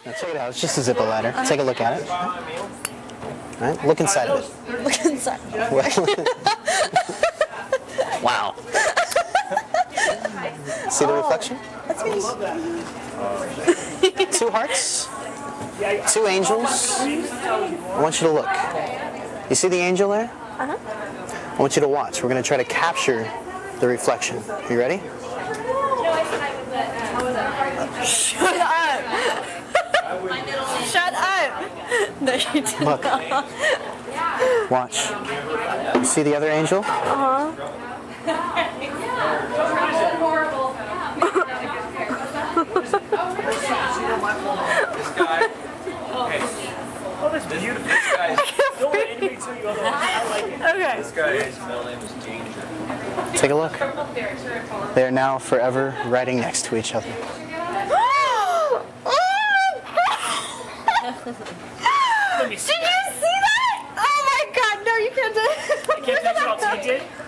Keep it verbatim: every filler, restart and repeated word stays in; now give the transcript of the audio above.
Now check it out. It's just a Zippo ladder. Uh-huh. Take a look at it. All right. Look inside of it. Look inside. Wow. See the reflection? That's nice. Two hearts. Two angels. I want you to look. You see the angel there? Uh-huh. I want you to watch. We're going to try to capture the reflection. Are you ready? Shut up! Shut up! No, you did Look. not. Watch. You see the other angel? Uh-huh. This guy. Oh, that's beautiful. This guy is. Don't let anybody tell you otherwise. I like it. Okay. This guy, his middle name is Danger. Take a look. They are now forever riding next to each other. Did you see that? Oh my god, no, you can't do it. I can't do it. You did?